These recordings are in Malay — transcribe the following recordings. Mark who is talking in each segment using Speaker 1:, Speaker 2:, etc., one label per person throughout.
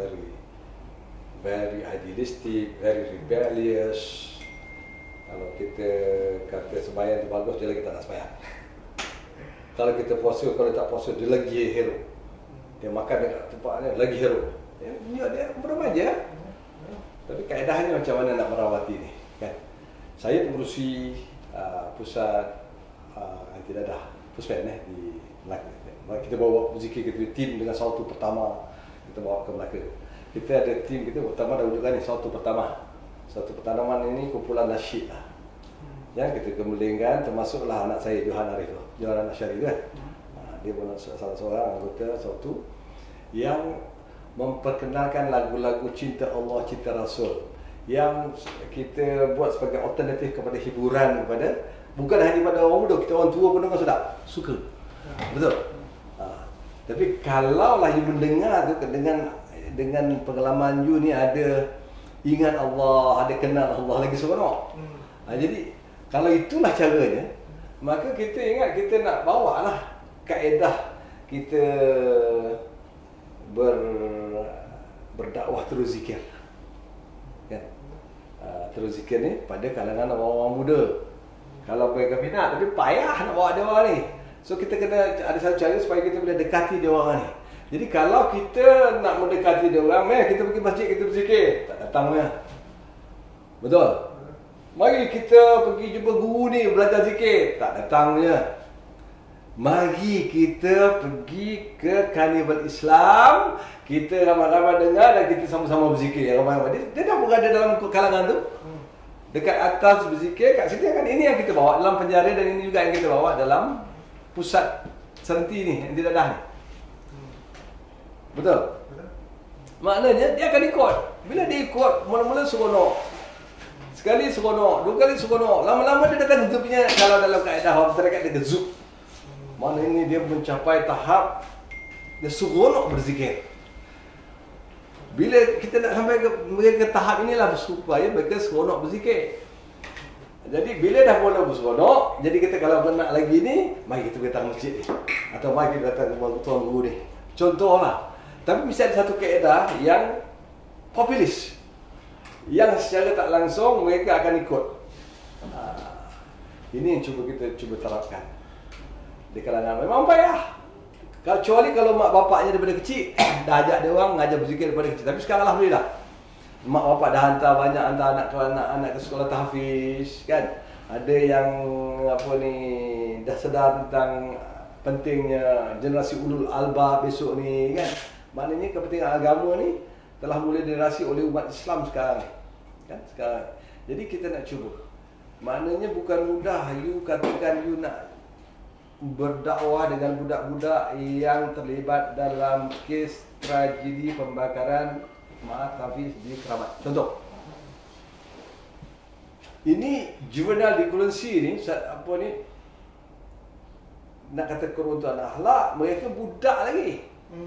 Speaker 1: very idealistic, very rebellious. Kalau kita kata sembahyang itu bagus, dia lagi tak nak sembahyang. Kalau kita puasa, kalau tak puasa, dia lagi hero. Dia makan dekat tempatnya, lagi hero. Dia bermaja. Tapi kaedahnya macam mana nak merawati ni, kan? Saya pengurusi pusat anti dadah Puspen di Melaka. Kita bawa zikir, kita tim dengan sautu pertama, kita bawa ke Melaka. Kita ada tim kita pertama dah wujudkan ni, sautu pertama. Sautu pertanaman ini kumpulan nasyid lah. Yang kita gemulingkan, termasuklah anak saya Johan Arif tu, Johan Asyari tu kan. Dia pun salah seorang anggota sautu yang memperkenalkan lagu-lagu cinta Allah, cinta Rasul, yang kita buat sebagai alternatif kepada hiburan, kepada bukan hanya pada orang muda, kita orang tua pun dengar sedap, suka. Betul? Tapi kalaulah you mendengar tu dengan pengalaman you ni ada ingat Allah, ada kenal Allah, lagi seronok. Jadi kalau itulah caranya, maka kita ingat kita nak bawa lah kaedah kita berdakwah terus zikir, kan? Terus zikir ni pada kalangan orang-orang muda. Kalau mereka minat, tapi payah nak bawa dia orang ni. So kita kena ada satu cara supaya kita boleh dekati dia orang ni. Jadi kalau kita nak mendekati dia orang, kita pergi masjid, kita berzikir, tak datang ya. Betul? Mari kita pergi jumpa guru ni belajar zikir, tak datang ya. Mari kita pergi ke karnival Islam, kita ramai-ramai dengar dan kita sama-sama berzikir. Ramai-ramai dia dah berada dalam kalangan tu. Dekat atas berzikir, kat sini kan ini yang kita bawa dalam penjara, dan ini juga yang kita bawa dalam pusat serenti ni, anti dadah ni. Betul? Maknanya dia akan ikut. Bila dia ikut, mula-mula seronok. Sekali seronok, dua kali seronok. Lama-lama dia akan zupnya, kalau dalam kaedah masyarakat dia zup. Mana ini dia mencapai tahap dia seronok berzikir. Bila kita nak sampai ke tahap inilah supaya mereka seronok berzikir. Jadi bila dah mula berseronok, jadi kita kalau nak lagi ni, mari kita datang masjid ni, atau mari kita datang ke tuan guru ni. Contohlah. Tapi mesti ada satu kaedah yang populis, yang secara tak langsung mereka akan ikut. Ini yang kita terapkan di kalangan. Memang payah. Kecuali kalau mak bapaknya daripada kecil dah ajak dia orang mengajar berzikir daripada kecil. Tapi sekarang alhamdulillah, mak bapak dah hantar banyak, hantar anak ke sekolah tahfiz, kan? Ada yang dah sedar tentang pentingnya generasi ulul albab besok ni, kan? Maknanya kepentingan agama ni telah mula dirasi oleh umat Islam sekarang, kan? Sekarang. Jadi kita nak cuba. Maknanya bukan mudah you katakan you nak berdakwah dengan budak-budak yang terlibat dalam kes tragedi pembakaran tahfiz di Keramat. Contoh. Ini juvenile delinquency ni, nak kata keruntuhan akhlak, mereka budak lagi.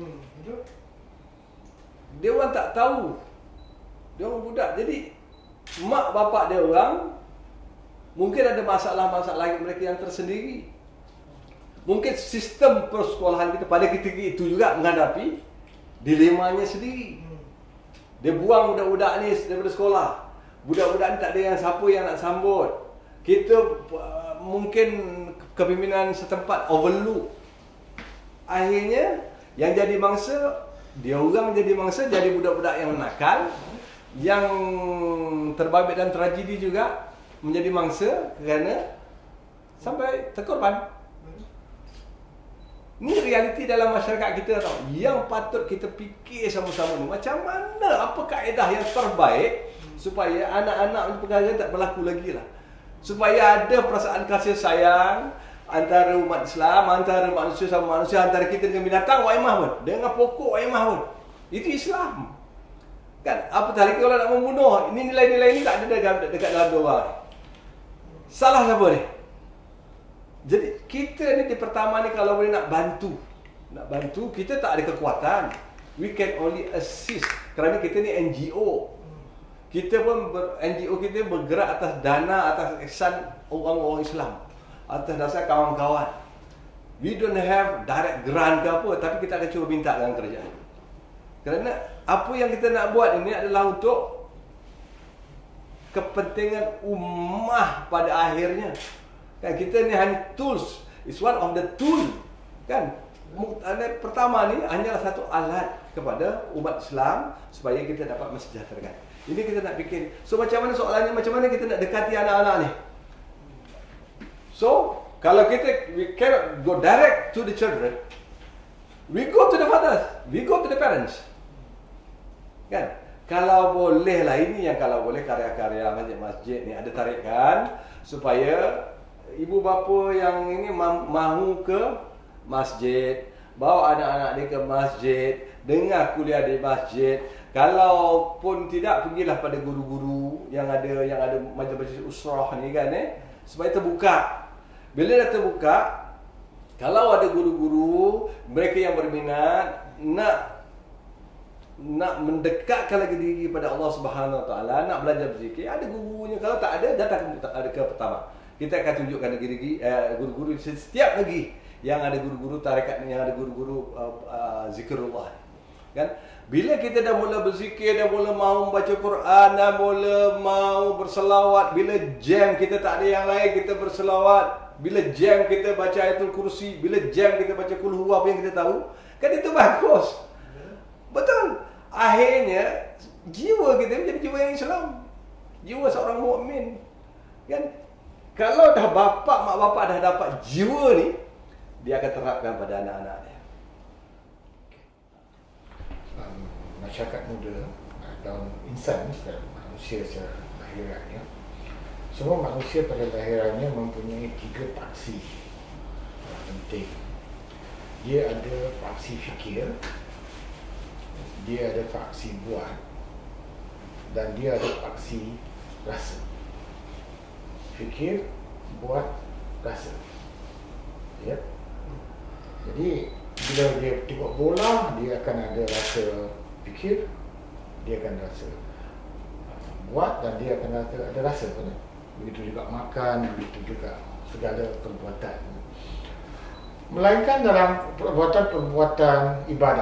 Speaker 1: Dia orang tak tahu. Dia orang budak. Jadi mak bapak dia orang mungkin ada masalah-masalah mereka yang tersendiri. Mungkin sistem persekolahan kita pada ketika itu juga menghadapi dilemanya sendiri. Dia buang budak-budak ni daripada sekolah. Budak-budak ni tak ada siapa yang nak sambut. Kita mungkin kepimpinan setempat overlook. Akhirnya yang jadi mangsa, dia orang jadi mangsa, jadi budak-budak yang nakal, yang terbabit dan tragedi juga menjadi mangsa kerana sampai terkorban. Ini realiti dalam masyarakat kita tau. Yang patut kita fikir sama-sama ni, macam mana, apa kaedah yang terbaik supaya anak-anak perkara tak berlaku lagi lah. Supaya ada perasaan kasih sayang antara umat Islam, antara manusia sama manusia, antara kita dengan binatang, waimah pun, dengan pokok waimah pun. Itu Islam. Kan? Apatah lagi kalau nak membunuh, ini nilai-nilai ini tak ada dekat dalam doa. Salah siapa ni? Jadi kita ni di pertama ni kalau boleh nak bantu, kita tak ada kekuatan. We can only assist kerana kita ni NGO. Kita pun NGO kita bergerak atas dana, atas ihsan orang-orang Islam, atas dasar kawan-kawan. We don't have direct grant ke apa, tapi kita akan cuba minta dengan kerajaan. Kerana apa yang kita nak buat ini adalah untuk kepentingan ummah pada akhirnya. Kan kita ni hanya tools, it's one of the tool, kan. Pertama ni hanyalah satu alat kepada umat Islam supaya kita dapat mensejahterakan. Ini kita nak fikir. So macam mana soalannya, macam mana kita nak dekati anak-anak ni? So kalau we cannot go direct to the children, we go to the fathers, we go to the parents. Kan? Kalau boleh lah, ini yang kalau boleh karya-karya masjid-masjid ni ada tarikan supaya ibu bapa yang ini mahu ke masjid, bawa anak-anak dia ke masjid, dengar kuliah di masjid. Kalau pun tidak, pergilah pada guru-guru yang ada majlis usrah ni kan, supaya terbuka. Bila dah terbuka, kalau ada guru-guru mereka yang berminat nak mendekatkan lagi diri kepada Allah Subhanahu Wa Taala, nak belajar berzikir, ada gurunya. Kalau tak ada, datang ke pertama. Kita akan tunjukkan guru-guru setiap negeri yang ada guru-guru tarikat, yang ada guru-guru zikrullah. Kan? Bila kita dah mula berzikir, dah mula mau membaca Quran, dah mula mau berselawat, bila jam kita tak ada yang lain, kita berselawat, bila jam kita baca ayatul kursi, bila jam kita baca kul huwa, apa yang kita tahu, kan itu bagus. Betul. Akhirnya jiwa kita menjadi jiwa yang Islam, jiwa seorang mukmin. Kan? Kalau dah mak bapak dah dapat jiwa ni, dia akan terapkan pada anak-anak dia.
Speaker 2: Masyarakat muda dalam insan, manusia secara lahirannya, semua manusia pada lahirannya mempunyai 3 paksi penting. Dia ada paksi fikir, dia ada paksi buat, dan dia ada paksi rasa. Fikir, buat, rasa. Ya. Jadi bila dia tengok bola, dia akan ada rasa fikir, dia akan rasa buat, dan dia akan ada rasa pun. Begitu juga makan, begitu juga segala perbuatan. Melainkan dalam perbuatan-perbuatan ibadat,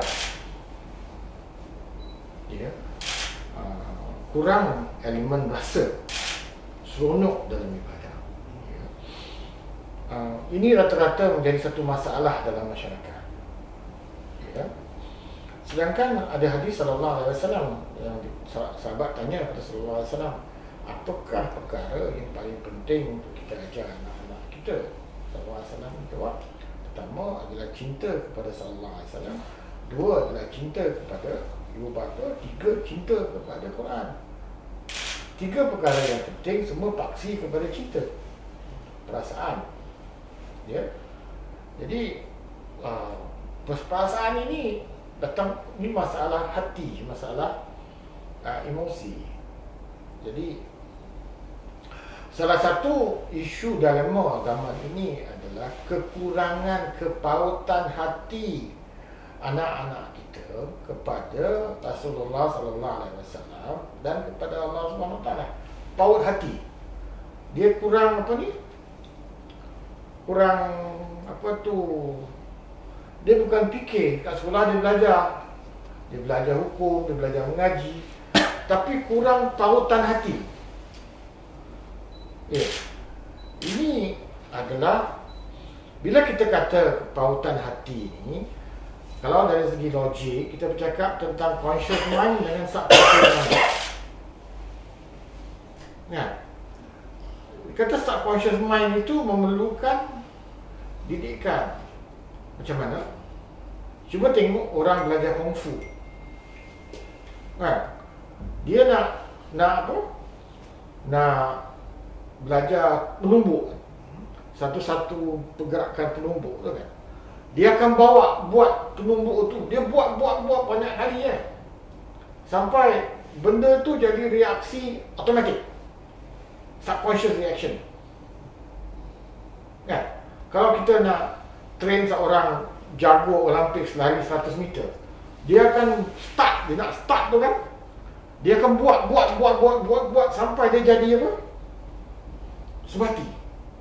Speaker 2: ya, kurang elemen rasa, seronok dalam ibadah. Ya. Ini rata-rata menjadi satu masalah dalam masyarakat. Ya. Sedangkan ada hadis sallallahu alaihi wasallam yang sahabat tanya kepada sallallahu alaihi wasallam, apakah perkara yang paling penting untuk kita ajar anak-anak kita? Sallallahu alaihi wasallam jawab, pertama adalah cinta kepada sallallahu alaihi wasallam, dua adalah cinta kepada ibu bapa, tiga cinta kepada Quran. 3 perkara yang penting semua paksi kepada cinta, perasaan. Ya. Jadi perasaan ini datang, ini masalah hati, masalah emosi. Jadi salah satu isu dalam agama ini adalah kekurangan kepautan hati anak-anak kita kepada Rasulullah sallallahu alaihi wasallam dan kepada Allah Subhanahu Wa Taala. Paut hati. Dia kurang apa ni? Kurang apa tu? Dia bukan fikir kat sekolah dia belajar. Dia belajar hukum, dia belajar mengaji, tapi kurang pautan hati. Ya. Ini adalah bila kita kata pautan hati ini, kalau dari segi logik kita bercakap tentang conscious mind dengan subconscious mind. Ya. Kata subconscious mind itu memerlukan didikan. Macam mana? Cuba tengok orang belajar kungfu. Kan? Dia nak apa? Nak belajar penumbuk. Satu-satu pergerakan penumbuk tu kan. Dia akan buat penumbuk tu. Dia buat banyak kali kan. Sampai benda tu jadi reaksi automatik. Subconscious reaction. Kan? Kalau kita nak train seorang jago Olimpik lari 100 meter, dia akan start, dia nak start tu kan, dia akan buat sampai dia jadi apa? Sebati.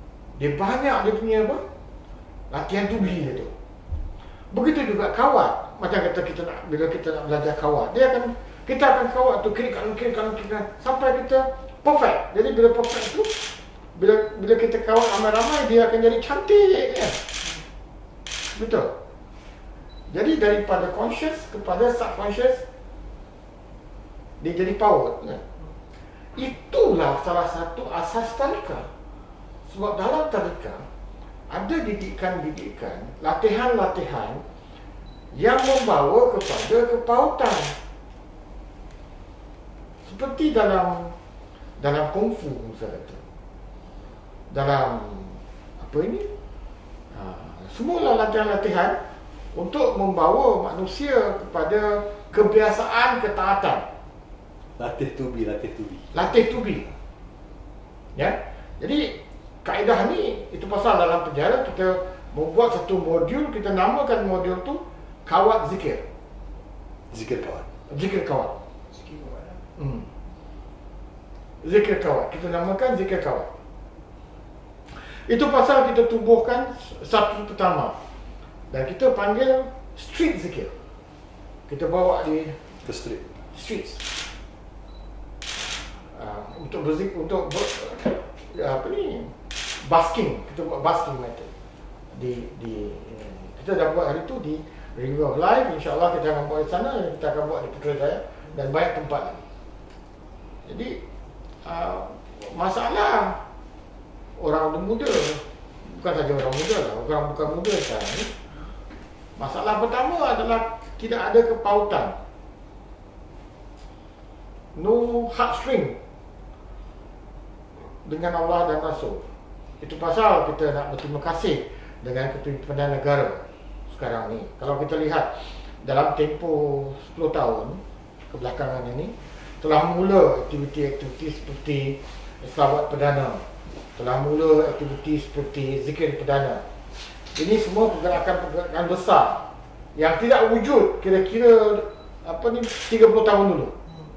Speaker 2: Dia banyak dia punya apa? Latihan tubuh dia tu. Begitu juga kawat. macam kata bila kita nak belajar kawat, kita akan kawat tu kiri kanan sampai kita perfect. Jadi bila perfect tu, bila kita kawat ramai-ramai, dia akan jadi cantik kan. Betul. Jadi daripada conscious kepada subconscious, dia jadi PAUD kan? Itulah salah satu asas tarikat. Sebab dalam tarikat ada didikan-didikan, latihan-latihan yang membawa kepada kepautan. Seperti dalam kungfu misalnya tu. Dalam apa ini? Semua latihan-latihan untuk membawa manusia kepada kebiasaan ketaatan.
Speaker 1: Latih to be.
Speaker 2: Ya. Jadi kaedah ni, itu pasal dalam penjara kita membuat satu modul, kita namakan modul tu kawat zikir.
Speaker 1: Zikir kawat.
Speaker 2: Zikir kawat. Zikir kawat. Kita namakan zikir kawat. Itu pasal kita tubuhkan satu pertama. Dan kita panggil street zikir. Kita bawa di
Speaker 1: ke streets.
Speaker 2: Untuk basking, kita buat basking method kita dah buat hari tu di River of Life. InsyaAllah kita akan buat di sana, kita akan buat di Putrajaya dan banyak tempat lagi. Jadi masalah orang muda, bukan saja orang muda lah, orang bukan muda sekarang ni, masalah pertama adalah tidak ada kepautan, no heartstring dengan Allah dan Rasul. Itu pasal kita nak berterima kasih dengan Ketua Negara sekarang ni. Kalau kita lihat dalam tempoh 10 tahun kebelakangan ini, telah mula aktiviti-aktiviti seperti selawat perdana, telah mula aktiviti seperti zikir perdana. Ini semua pergerakan-pergerakan besar yang tidak wujud kira-kira 30 tahun dulu.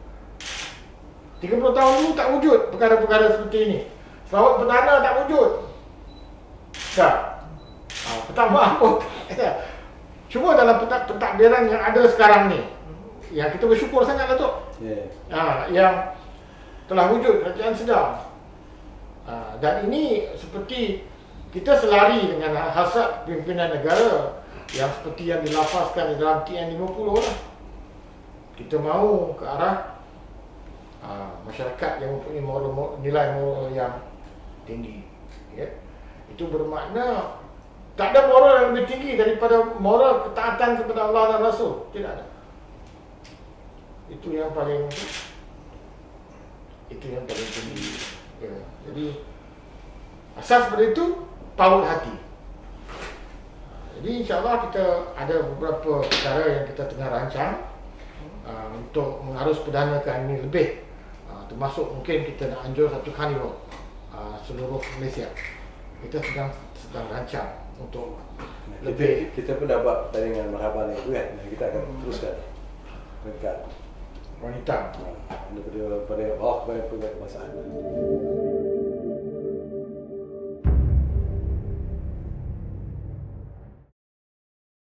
Speaker 2: 30 tahun dulu tak wujud perkara-perkara seperti ini. Selawat perdana tak wujud. Tak. Pertama apa? Cuma dalam pentadbiran yang ada sekarang ni, yang kita bersyukur sangat Datuk. Yang telah wujud kerajaan sedar. Dan ini seperti kita selari dengan hasrat pimpinan negara yang seperti yang dilafazkan di dalam TN50 lah. Kita mahu ke arah masyarakat yang mempunyai nilai moral yang tinggi, ya. Itu bermakna tak ada moral yang lebih tinggi daripada moral ketaatan kepada Allah dan Rasul. Tidak ada. Itu yang paling tinggi, ya. Jadi asas seperti itu, PAUD hati. Jadi insyaAllah kita ada beberapa perkara yang kita tengah rancang untuk mengarus perdanakan ini lebih. Termasuk mungkin kita nak anjur satu carnival seluruh Malaysia. Kita sedang rancang untuk lebih.
Speaker 1: Kita pun dapat pertandingan marhaban itu kan, dan kita akan teruskan dekat
Speaker 2: wanita
Speaker 1: daripada bawah kepada kebangsaan.